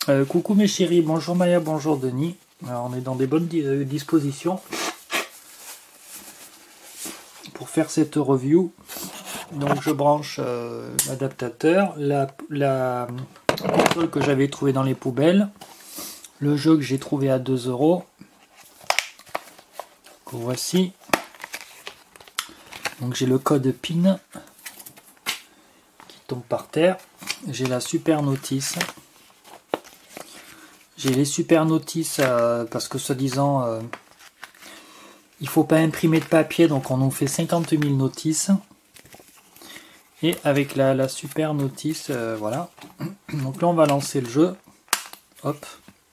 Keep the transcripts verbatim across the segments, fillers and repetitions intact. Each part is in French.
Euh, coucou mes chéris, bonjour Maya, bonjour Denis. Alors on est dans des bonnes di euh, dispositions pour faire cette review. Donc je branche euh, l'adaptateur, la, la console que j'avais trouvée dans les poubelles, le jeu que j'ai trouvé à deux euros, que voici. Donc j'ai le code P I N qui tombe par terre, j'ai la super notice. J'ai les super notices euh, parce que soi-disant euh, il faut pas imprimer de papier, donc on nous fait cinquante mille notices. Et avec la, la super notice, euh, voilà. Donc là on va lancer le jeu. Hop.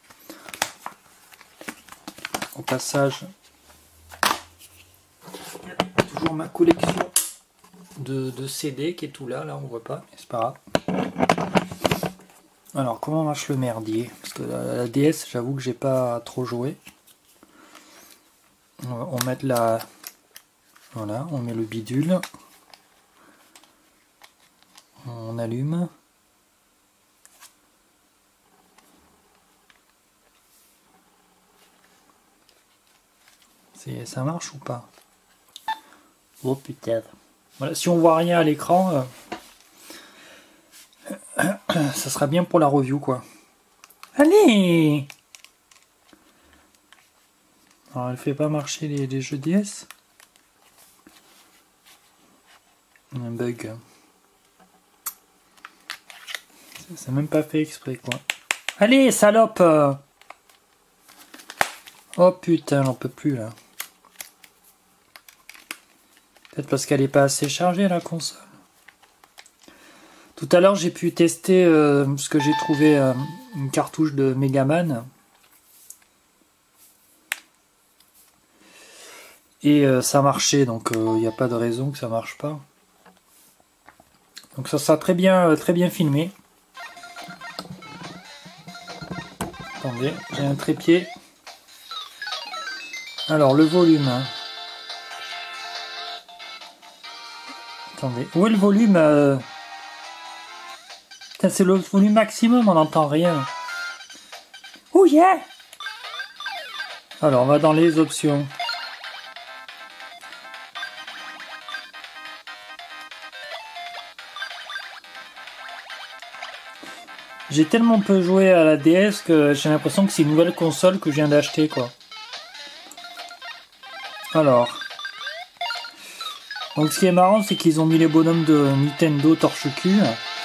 Au passage, il y a toujours ma collection de, de C D qui est tout là, là on voit pas, mais c'est pas grave. Alors comment marche le merdier? Parce que la, la D S, j'avoue que j'ai pas trop joué. On va on met la, voilà, on met le bidule, on allume. C'est, ça marche ou pas? Oh putain. Voilà, si on voit rien à l'écran. Euh, ça sera bien pour la review quoi. Allez! Alors elle fait pas marcher les, les jeux D S. Un bug. C'est même pas fait exprès quoi. Allez salope! Oh putain, j'en peux plus là. Peut-être parce qu'elle est pas assez chargée la console. Tout à l'heure, j'ai pu tester euh, ce que j'ai trouvé euh, une cartouche de Megaman. Et euh, ça marchait, donc il euh, n'y a pas de raison que ça marche pas. Donc ça sera très bien, euh, très bien filmé. Attendez, j'ai un trépied. Alors le volume. Hein. Attendez, où est le volume euh... C'est le volume maximum, on n'entend rien. Oh yeah! Alors, on va dans les options. J'ai tellement peu joué à la D S que j'ai l'impression que c'est une nouvelle console que je viens d'acheter, quoi. Alors. Donc, ce qui est marrant, c'est qu'ils ont mis les bonhommes de Nintendo torche-cul.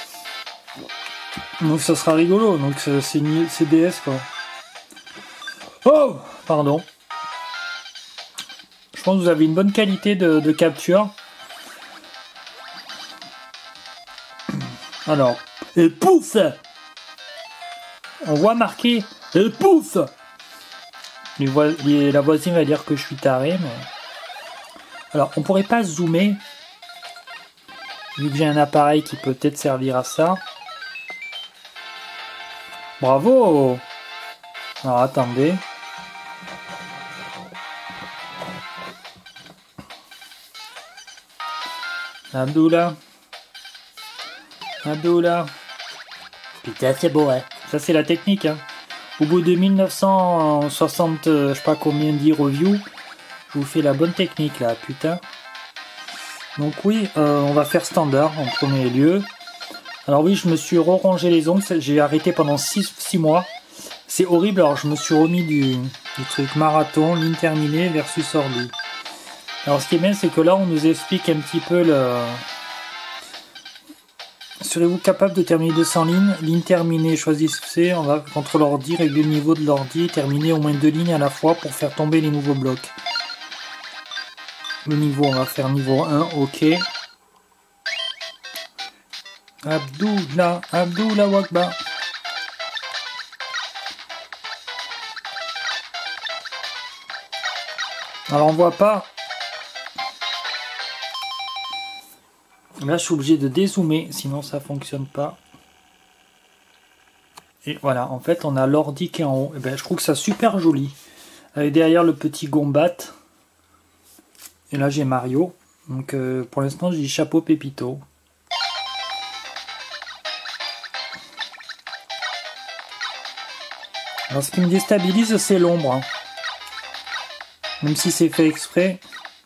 Donc ça sera rigolo, donc c'est D S quoi. Oh! Pardon. Je pense que vous avez une bonne qualité de, de capture. Alors, et pouf! On voit marqué et pouf! Les vo les, la voisine va dire que je suis taré, mais... Alors, on pourrait pas zoomer, vu que j'ai un appareil qui peut peut-être servir à ça. Bravo! Alors attendez. Abdullah. Abdullah. Putain, c'est beau, hein. Ça, c'est la technique, hein. Au bout de mille neuf cent soixante, je sais pas combien dit review, je vous fais la bonne technique, là, putain. Donc oui, euh, on va faire standard en premier lieu. Alors oui, je me suis rongé les ongles, j'ai arrêté pendant six mois. C'est horrible, alors je me suis remis du, du truc marathon, ligne terminée versus ordi. Alors ce qui est bien, c'est que là, on nous explique un petit peu le... Serez-vous capable de terminer deux cents lignes? Ligne terminée, choisissez, on va contre l'ordi, régler le niveau de l'ordi, terminer au moins deux lignes à la fois pour faire tomber les nouveaux blocs. Le niveau, on va faire niveau un, ok. Abdullah, Abdullah Wakba. Alors on voit pas. Là je suis obligé de dézoomer, sinon ça fonctionne pas. Et voilà, en fait on a l'ordi qui est en haut. Et ben, je trouve que ça super joli. Avec derrière le petit Gombat. Et là j'ai Mario. Donc euh, pour l'instant j'ai chapeau Pépito. Alors ce qui me déstabilise, c'est l'ombre. Hein. Même si c'est fait exprès.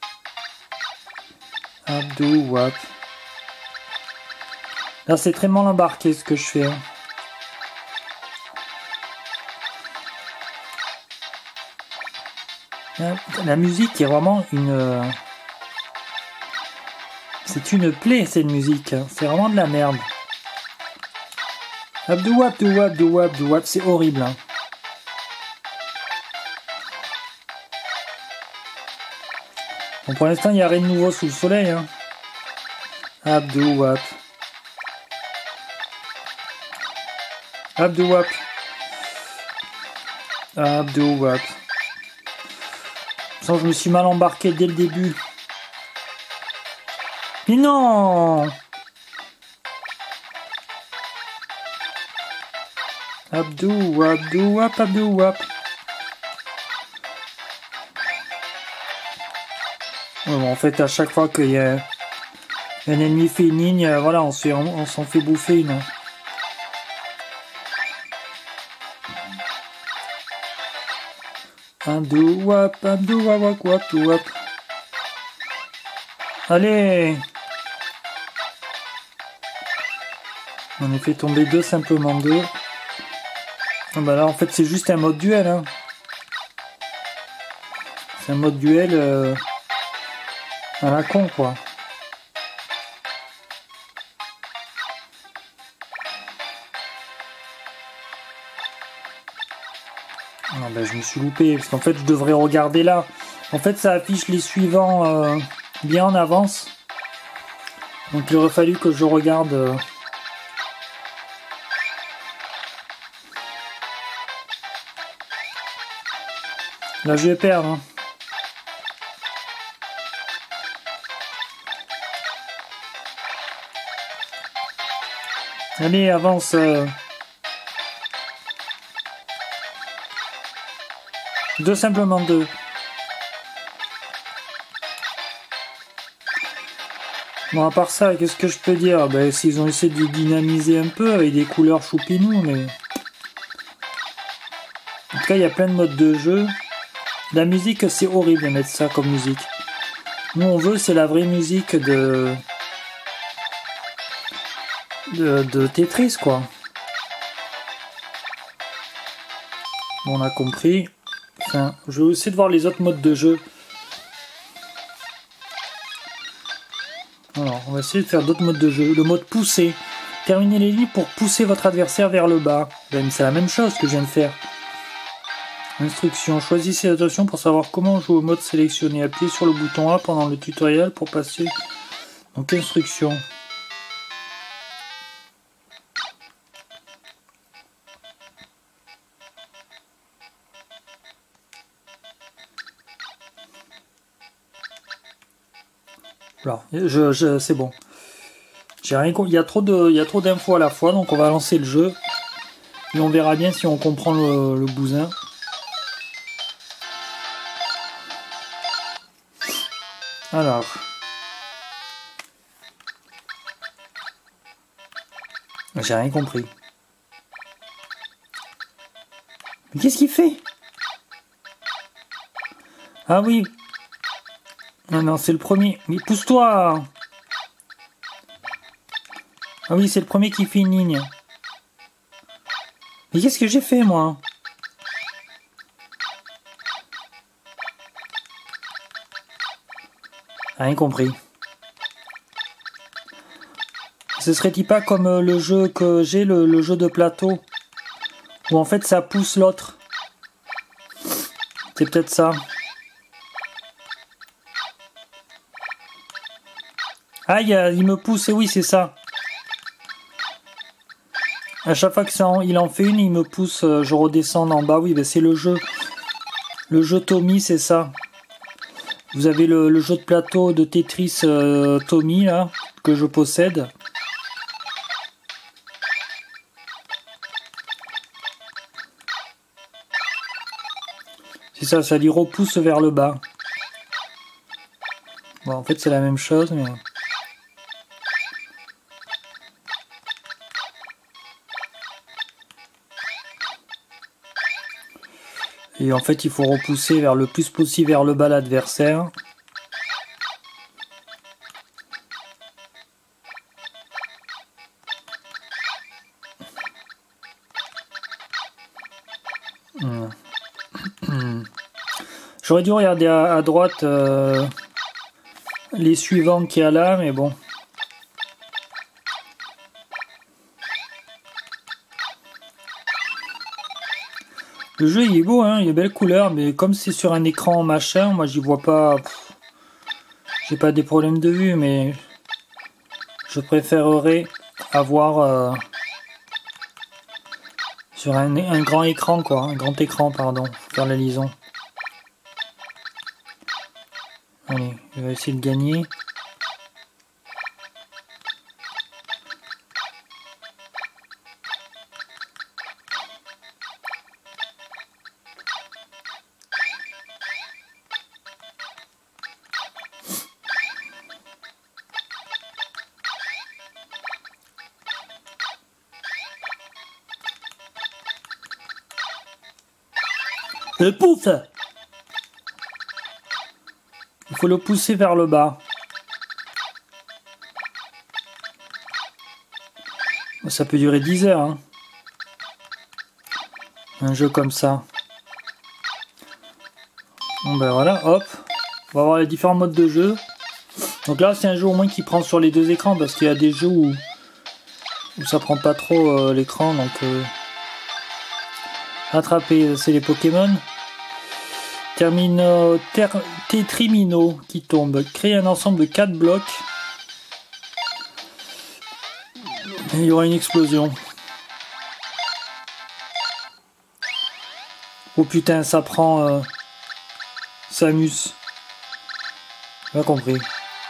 Abdou Wap. Là c'est très mal embarqué ce que je fais. Hein. La musique est vraiment une... C'est une plaie cette musique. C'est vraiment de la merde. Abdou Wap, Abdou Wap, Abdou Wap, Abdou Wap, c'est horrible. Hein. Bon, pour l'instant, il n'y a rien de nouveau sous le soleil. Hein. Abdou Wap. Abdou Wap. Abdou Wap. Je me suis mal embarqué dès le début. Mais non! Abdou, Abdou, Wap, Abdou, Wap. Bon, en fait, à chaque fois qu'il y a un ennemi fait une ligne, voilà, on s'en on, on s'en fait bouffer une. Abdou, Wap, Abdou, Wap, Wap, Wap, Wap. Allez! On a fait tomber deux, simplement deux. Ah bah là, en fait, c'est juste un mode duel. Hein. C'est un mode duel euh, à la con, quoi. Ah bah, je me suis loupé, parce qu'en fait, je devrais regarder là. En fait, ça affiche les suivants euh, bien en avance. Donc, il aurait fallu que je regarde... Euh, Là, je vais perdre. Hein. Allez, avance. Euh... Deux, simplement deux. Bon, à part ça, qu'est-ce que je peux dire? Ben, s'ils ont essayé de dynamiser un peu avec des couleurs choupinou, mais... En tout cas, il y a plein de modes de jeu. La musique, c'est horrible de mettre ça comme musique. Nous, on veut, c'est la vraie musique de... de, de Tetris, quoi. Bon, on a compris. Enfin, je vais essayer de voir les autres modes de jeu. Alors, on va essayer de faire d'autres modes de jeu. Le mode pousser. Terminez les lignes pour pousser votre adversaire vers le bas. Ben, c'est la même chose que je viens de faire. Instruction. Choisissez l'attention pour savoir comment jouer au mode sélectionné. Appuyez sur le bouton A pendant le tutoriel pour passer. Donc, instruction. Voilà, je, je, c'est bon. J'ai rien. Il y a trop de, il y a trop d'infos à la fois, donc on va lancer le jeu et on verra bien si on comprend le, le bousin. Alors. J'ai rien compris. Mais qu'est-ce qu'il fait? Ah oui. Non, non, c'est le premier. Mais pousse-toi! Ah oui, c'est le premier qui fait une ligne. Mais qu'est-ce que j'ai fait, moi? Rien compris. Ce serait-il pas comme le jeu que j'ai, le, le jeu de plateau, où en fait ça pousse l'autre? C'est peut-être ça. Ah, il, a, il me pousse, et oui, c'est ça. À chaque fois que ça en, il en fait une, il me pousse, je redescends en bas. Oui, ben c'est le jeu. Le jeu Tommy, c'est ça. Vous avez le, le jeu de plateau de Tetris euh, Tommy, là, que je possède. C'est ça, ça lui repousse vers le bas. Bon, en fait, c'est la même chose, mais... Et en fait, il faut repousser vers le plus possible vers le bas l'adversaire. J'aurais dû regarder à, à droite euh, les suivants qu'il y a là, mais bon. Le jeu il est beau, hein, il est belle couleur, mais comme c'est sur un écran machin, moi j'y vois pas. J'ai pas des problèmes de vue, mais je préférerais avoir euh, sur un, un grand écran, quoi, un grand écran, pardon, pour faire la liaison. Allez, je vais essayer de gagner. Le pouf! Il faut le pousser vers le bas. Ça peut durer dix heures, hein. Un jeu comme ça. Bon ben voilà, hop. On va voir les différents modes de jeu. Donc là, c'est un jeu au moins qui prend sur les deux écrans, parce qu'il y a des jeux où, où ça prend pas trop euh, l'écran. Donc euh... attraper, c'est les Pokémon. Termino, ter, Tétrimino qui tombe. Créer un ensemble de quatre blocs. Et il y aura une explosion. Oh putain, ça prend euh, Samus. Pas compris.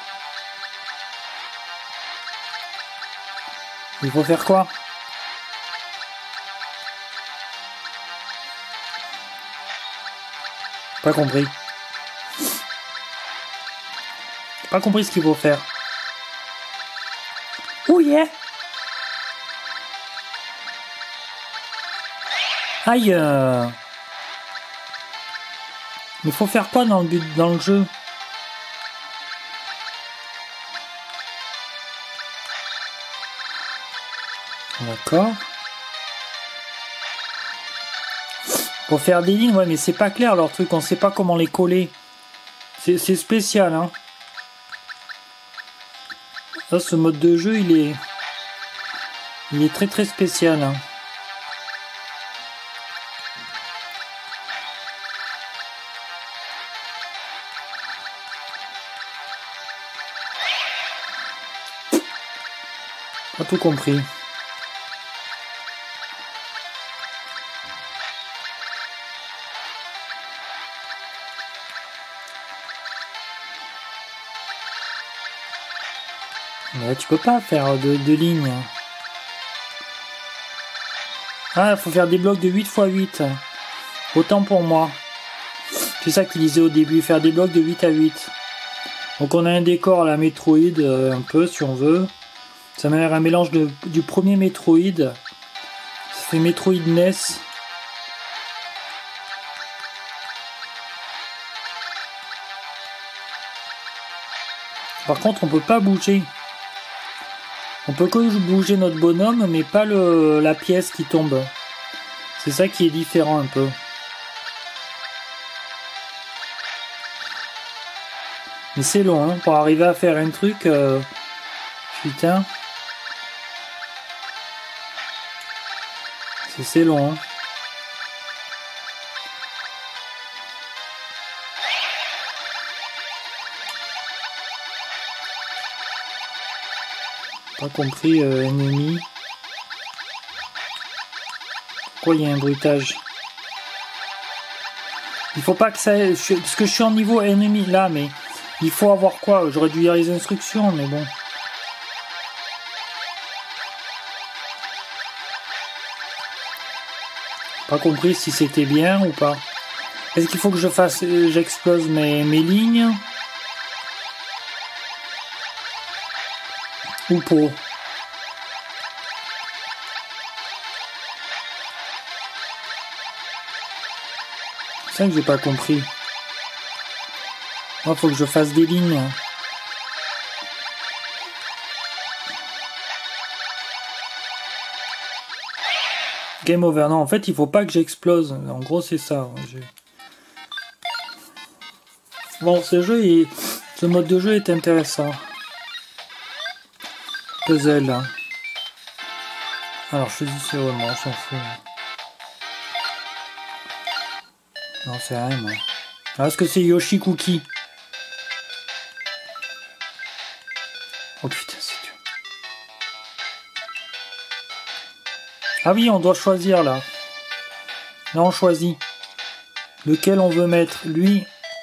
Il faut faire quoi? Pas compris. Pas compris ce qu'il faut faire. Oh yeah! Aïe! Euh... Il faut faire quoi dans le but dans le jeu? D'accord. Pour faire des lignes, ouais, mais c'est pas clair leur truc, on sait pas comment les coller. C'est spécial, hein. Là, ce mode de jeu, il est... Il est très très spécial, hein. Pas tout compris. Mais tu peux pas faire de, de lignes. Ah, il faut faire des blocs de huit fois huit. Autant pour moi. C'est ça qu'il disait au début, faire des blocs de huit à huit. Donc on a un décor à la Metroid, euh, un peu si on veut. Ça m'a l'air un mélange de, du premier Metroid. Ça fait Metroid N E S. Par contre, on peut pas bouger. On peut que bouger notre bonhomme, mais pas le, la pièce qui tombe. C'est ça qui est différent un peu. Mais c'est long, hein, pour arriver à faire un truc... Euh... Putain. C'est long, hein. Pas compris, euh, ennemi. Pourquoi il y a un bruitage? Il faut pas que ça... Parce que je suis en niveau ennemi là, mais... Il faut avoir quoi? J'aurais dû lire les instructions, mais bon. Pas compris si c'était bien ou pas. Est-ce qu'il faut que je fasse... J'explose mes, mes lignes? Ou pour? C'est ça que j'ai pas compris. Moi, faut que je fasse des lignes. Game over. Non, en fait, il faut pas que j'explose. En gros, c'est ça. Bon, ce jeu, est... ce mode de jeu est intéressant. Puzzle. Hein. Alors, choisissez vraiment, on s'en fout. Non, c'est rien, moi. Alors, est-ce que c'est Yoshi Cookie? Oh putain, c'est dur. Ah oui, on doit choisir, là. Là, on choisit. Lequel on veut mettre. Lui...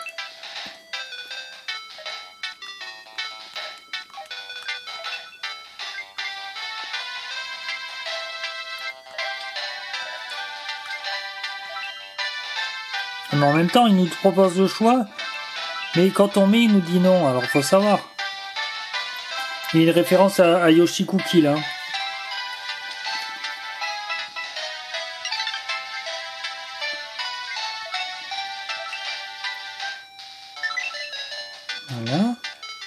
Mais en même temps, il nous propose le choix, mais quand on met, il nous dit non, alors faut savoir. Il y a une référence à, à Yoshi Cookie là. Voilà.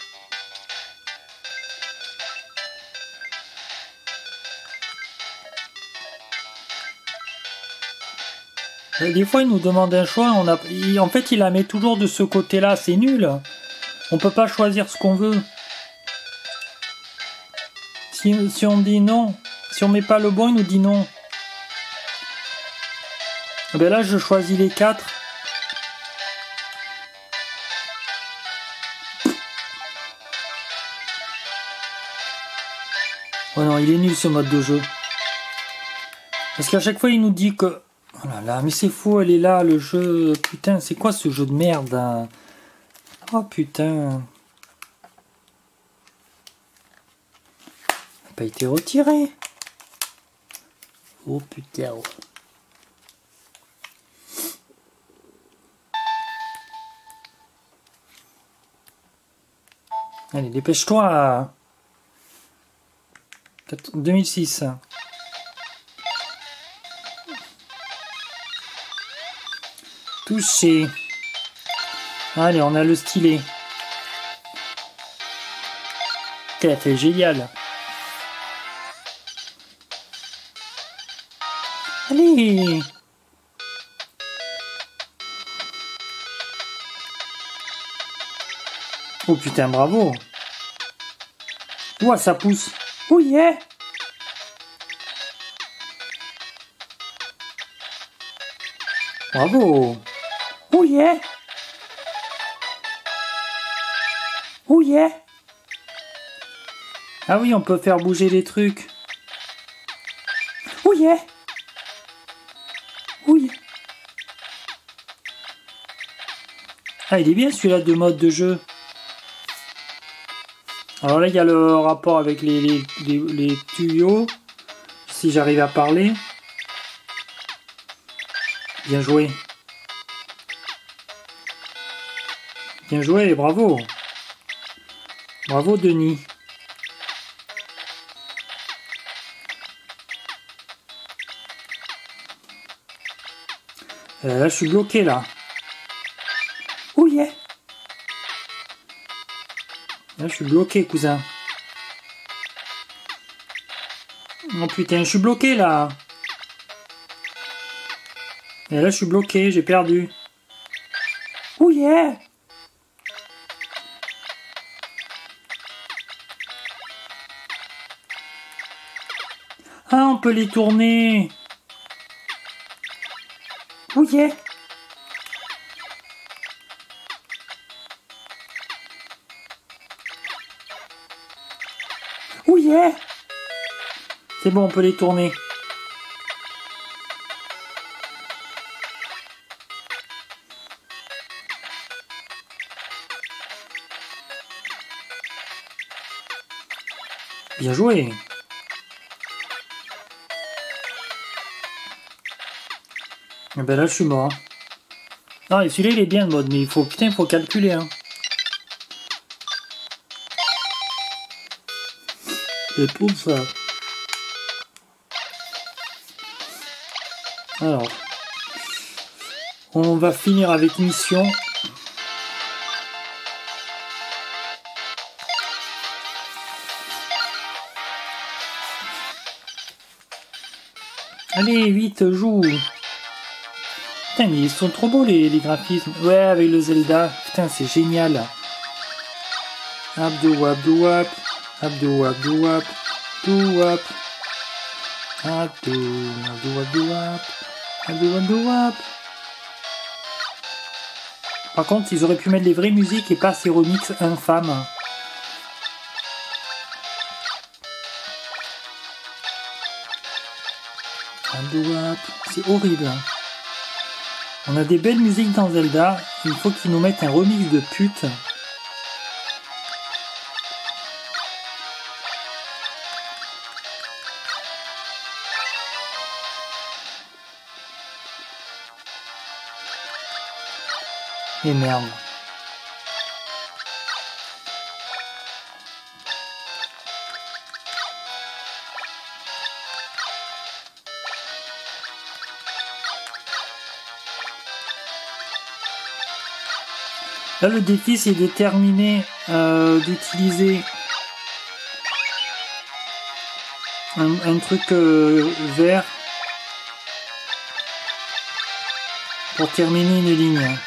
Des fois, il nous demande un choix, on a... il, en fait, il la met toujours de ce côté-là, c'est nul. On peut pas choisir ce qu'on veut. Si, si on dit non, si on met pas le bon, il nous dit non. Et ben là, je choisis les quatre. Oh non, il est nul ce mode de jeu. Parce qu'à chaque fois, il nous dit que... Oh là là, mais c'est fou, elle est là, le jeu. Putain, c'est quoi ce jeu de merde hein? Oh putain. n'a pas été retiré. Oh putain. Allez, dépêche-toi. deux mille six. Touché. Allez, on a le stylet. C'est génial. Allez. Oh putain, bravo. Ouah, ça pousse. Oh yeah. Bravo. Oh yeah. Oh yeah. Ah oui, on peut faire bouger les trucs. Oh yeah. Oui. Ah, il est bien celui-là de mode de jeu. Alors là, il y a le rapport avec les, les, les, les tuyaux. Si j'arrive à parler. Bien joué. Bien joué, bravo. Bravo, Denis. Euh, là, je suis bloqué, là. Oh yeah. Là, je suis bloqué, cousin. Oh putain, je suis bloqué, là. Et là, je suis bloqué, j'ai perdu. Oh yeah. Ah, on peut les tourner. Oh yeah. Oh yeah. C'est bon, on peut les tourner. Bien joué. Et ben là, je suis mort. Non, et celui-là, il est bien le mode, mais il faut, putain, il faut calculer, hein. C'est pour ça. Alors. On va finir avec Mission. Allez, vite, joue. Putain, mais ils sont trop beaux les, les graphismes. Ouais, avec le Zelda. Putain, c'est génial. Abdou, abdou, wap. Abdou, abdou, wap. Abdou, wap. Abdou, abdou, abdou, wap. Abdou, abdou, wap. Par contre, ils auraient pu mettre les vraies musiques et pas ces remixes infâmes. Abdou, wap. C'est horrible. On a des belles musiques dans Zelda. Il faut qu'ils nous mettent un remix de pute. Et merde. Là, le défi, c'est de terminer, euh, d'utiliser un, un truc euh, vert pour terminer une ligne.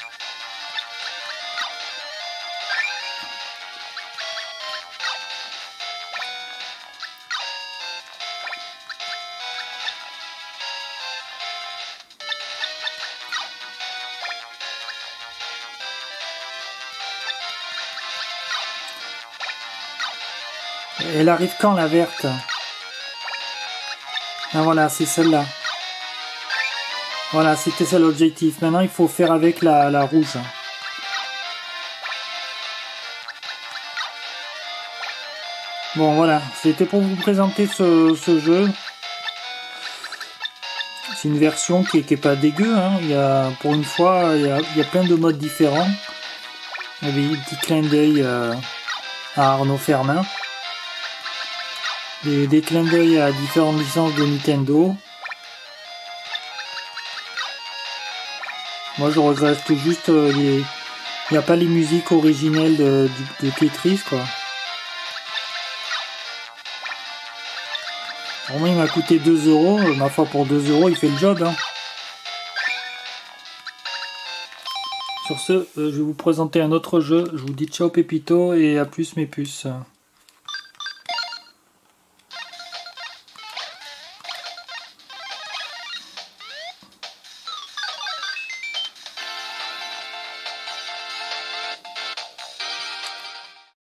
Elle arrive quand, la verte? Ah voilà, c'est celle-là. Voilà, c'était ça l'objectif. Maintenant, il faut faire avec la, la rouge. Bon, voilà. C'était pour vous présenter ce, ce jeu. C'est une version qui est, qui est pas dégueu. Hein. Il y a, pour une fois, il y a, il y a plein de modes différents. Il y avait un petit clin d'œil euh, à Arnaud Fermin. Des, des clins d'œil à différentes licences de Nintendo. Moi je regrette tout juste euh, les... il n'y a pas les musiques originelles de, de, de Tetris quoi. Vraiment il m'a coûté deux euros, ma foi pour deux euros il fait le job hein. Sur ce, euh, je vais vous présenter un autre jeu, je vous dis ciao Pépito et à plus mes puces.